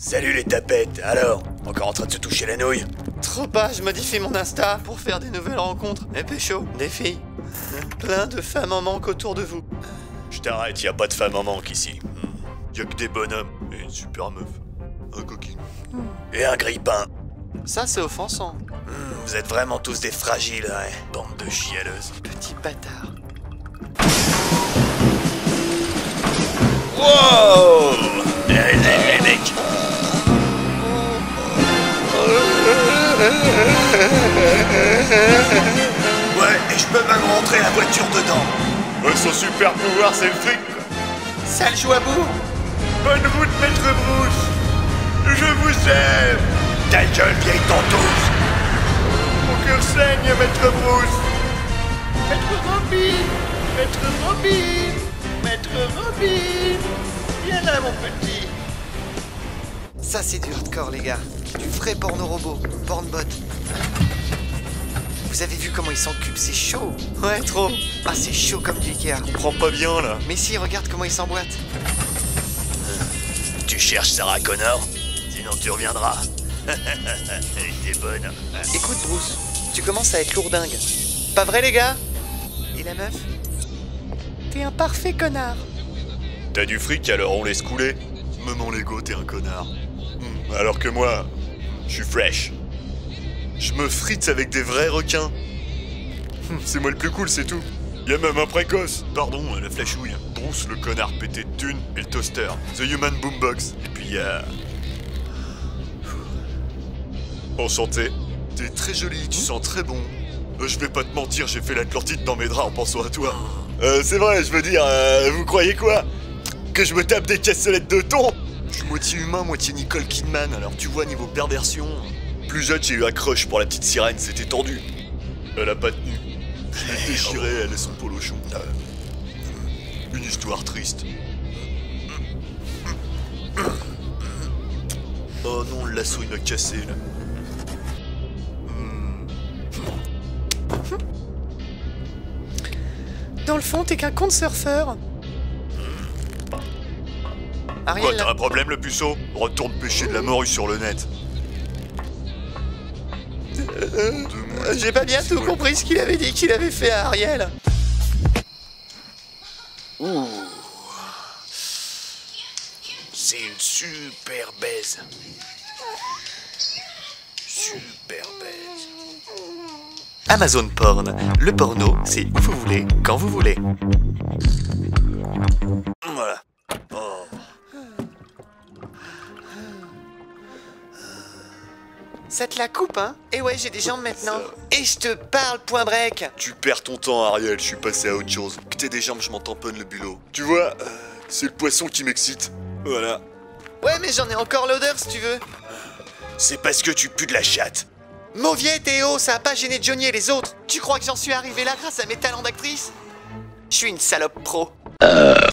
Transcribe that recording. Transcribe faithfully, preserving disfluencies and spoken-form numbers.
Salut les tapettes, alors, encore en train de se toucher la nouille? Trop pas, je modifie mon Insta pour faire des nouvelles rencontres. Et pécho, des filles. Plein de femmes en manque autour de vous. Je t'arrête, y a pas de femmes en manque ici. Y a que des bonhommes et une super meuf. Un coquine. Et un grille-pain. Ça, c'est offensant. Mmh, vous êtes vraiment tous des fragiles, ouais. Bande de chialeuses. Petit bâtard. Wow! Eh, eh, eh, mec! Ouais, et je peux même rentrer la voiture dedans. Ouais, son super pouvoir, c'est le fric, quoi. Sale jouabourg. Bonne route, maître Bruce. Je vous aime. Ta gueule, vieille tentouse. Mon cœur saigne, maître Bruce. Maître Robin. Maître Robin. Maître Robin. Viens là, mon petit. Ça, c'est du hardcore, les gars. Du vrai porno robot. Pornbot. Vous avez vu comment il s'encube, c'est chaud. Ouais, trop. Ah, c'est chaud comme du Ikea. Je comprends pas bien, là. Mais si, regarde comment il s'emboîte. Tu cherches Sarah Connor? Sinon tu reviendras. Elle était bonne. Écoute, Bruce, tu commences à être lourdingue. Pas vrai, les gars? Et la meuf? T'es un parfait connard. T'as du fric, alors on laisse couler. Maman Lego, t'es un connard. Hmm, alors que moi, je suis fresh. Je me frite avec des vrais requins. Hmm, c'est moi le plus cool, c'est tout. Y'a même un précoce. Pardon, la flashouille. Bruce, le connard pété de thunes, et le toaster. The Human Boombox. Et puis y'a... Enchanté. T'es très jolie, tu sens très bon. Euh, je vais pas te mentir, j'ai fait l'Atlantide dans mes draps en pensant à toi. Euh, c'est vrai, je veux dire, euh, vous croyez quoi? Que je me tape des cassolettes de thon? Je suis moitié humain, moitié Nicole Kidman, alors tu vois, niveau perversion... Plus jeune, j'ai eu un crush pour la petite sirène, c'était tendu. Elle a pas tenu. Je l'ai déchirée, elle et son polochon. Une histoire triste. Oh non, le lasso il m'a cassé là. Dans le fond, t'es qu'un con de surfeur. Ariel, Quoi, t'as un problème le puceau? Retourne pêcher de la morue sur le net. euh, j'ai pas bien tout compris ce qu'il avait dit qu'il avait fait à Ariel. Ouh. C'est une super baise. Super baise. Amazon Porn. Le porno, c'est où vous voulez, quand vous voulez. Voilà. Oh. Ça te la coupe, hein? Et ouais, j'ai des jambes maintenant. Et je te parle, point break. Tu perds ton temps, Ariel, je suis passé à autre chose. Que t'aies des jambes, je m'en tamponne le bulot. Tu vois, euh, c'est le poisson qui m'excite. Voilà. Ouais, mais j'en ai encore l'odeur, si tu veux. C'est parce que tu pues de la chatte. Mauvier, Théo, ça a pas gêné Johnny et les autres. Tu crois que j'en suis arrivé là grâce à mes talents d'actrice? Je suis une salope pro. Euh...